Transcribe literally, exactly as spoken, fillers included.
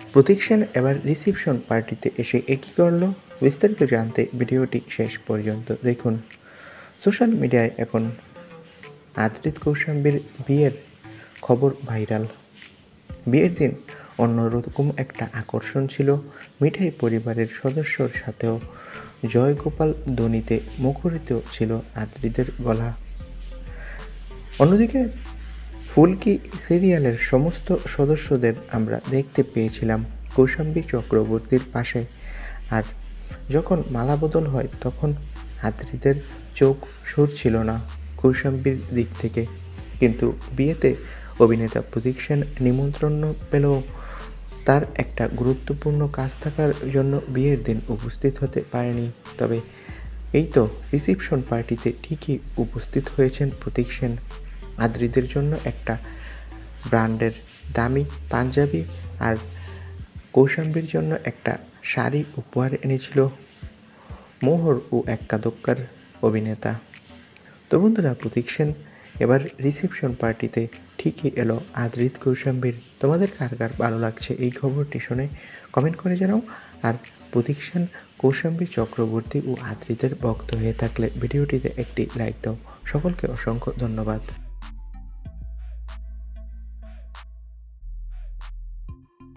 প্রতীক সেন এবার রিসেপশন পার্টিতে এসে এ কী করল? বিস্তারিত জানতে ভিডিওটি শেষ পর্যন্ত দেখুন। সোশ্যাল মিডিয়ায় এখন আদ্রিত কৌশাম্বীর বিয়ের খবর ভাইরাল। বিয়ের দিন অন্যরকম একটা আকর্ষণ ছিল। মিঠাই পরিবারের সদস্যর সাথেও জয়গোপাল ধ্বনিতে মুখরিত ছিল আদ্রিতের গলা। অন্যদিকে ফুলকি সিরিয়ালের সমস্ত সদস্যদের আমরা দেখতে পেয়েছিলাম কৌশাম্বী চক্রবর্তীর পাশে। আর যখন মালাবদল হয় তখন আদ্রিতের চোখ সরছিল না কৌশাম্বীর দিক থেকে। কিন্তু বিয়েতে অভিনেতা প্রতীক সেন নিমন্ত্রণ পেলেও তার একটা গুরুত্বপূর্ণ কাজ থাকার জন্য বিয়ের দিন উপস্থিত হতে পারেনি। তবে এই তো রিসেপশন পার্টিতে ঠিকই উপস্থিত হয়েছেন প্রতীক সেন। আদ্রিতের জন্য একটা ব্র্যান্ডের দামি পাঞ্জাবি আর কৌশাম্বীর জন্য একটা শাড়ি উপহার এনেছিল মোহর ও এক্কা দোক্কার অভিনেতা। তো বন্ধুরা, প্রতীক সেন এবার রিসেপশন পার্টিতে ঠিকই এলো আদ্রিত কৌশাম্বীর। তোমাদের কার কার ভালো লাগছে এই খবরটি শুনে কমেন্ট করে জানাও। আর প্রতীক সেন কৌশাম্বী চক্রবর্তী ও আদ্রিতের ভক্ত হয়ে থাকলে ভিডিওটিতে একটি লাইক দাও। সকলকে অসংখ্য ধন্যবাদ।